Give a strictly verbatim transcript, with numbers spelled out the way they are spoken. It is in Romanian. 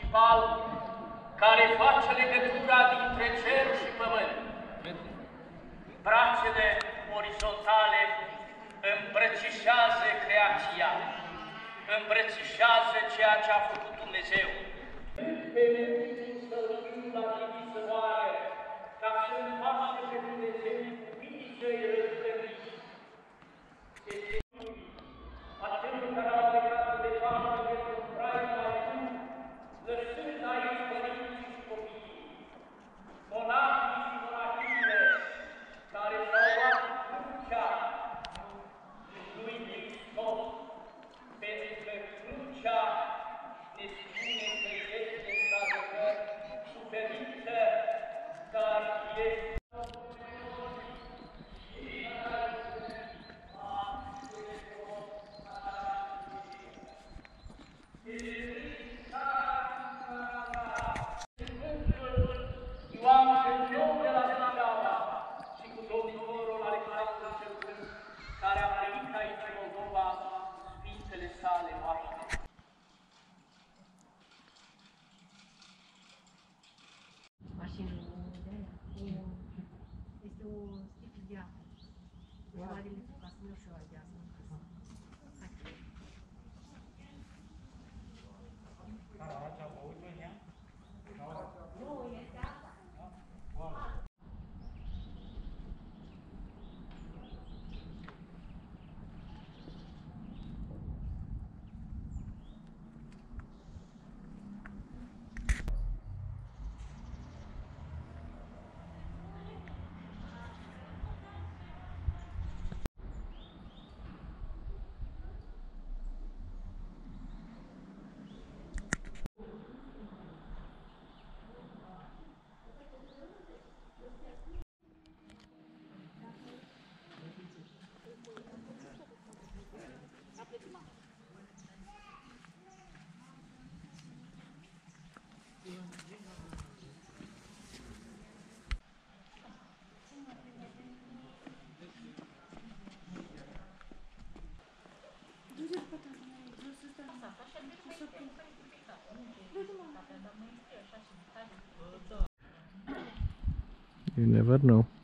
principal care face legătura dintre cer și pământ. Brațele orizontale îmbrățișează creația, îmbrățișează ceea ce a făcut Dumnezeu. Pe nebunicul să-l fiu la trimiță oară, ca să învațe pe Dumnezeu cu fiii săi răzvrăniți. Acelor care au plecat de față pentru un trai mai bun, lăsând aici părinții și copiii, monahii și monahile, care s-au luat crucea lui Hristos, pentru că crucea ne spune că este într-adevăr suferință, dar este Ioan Cântău de la Târgovița și cu domnitorul Alexandru cel Sfânt, care a primit aici în Moldova Sfintele sale Paște. Mașină de aia, este o sticlă de apă. Soarele cu casă, nu știu de asta. Nu, este asta. You never know.